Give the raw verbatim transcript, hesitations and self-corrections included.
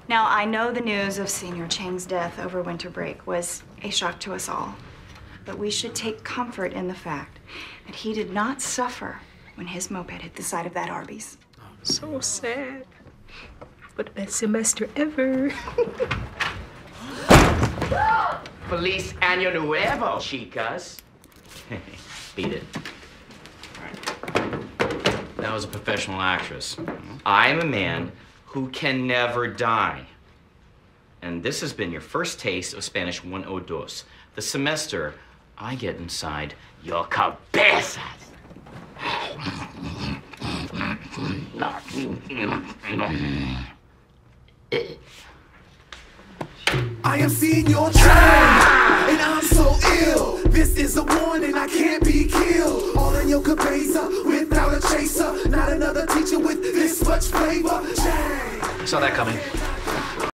Now, I know the news of Senior Chang's death over winter break was a shock to us all, but we should take comfort in the fact that he did not suffer when his moped hit the side of that Arby's. So sad. But best semester ever. Feliz Año Nuevo, chicas. Beat it. All right. That was a professional actress. I am a man who can never die. And this has been your first taste of Spanish one oh dos. The semester, I get inside your cabezas. I am seeing your train, and I'm so ill. This is a warning, I can't be killed. All in your cabeza, without a chaser. Not another teacher with this much flavor. Chain. Saw that coming.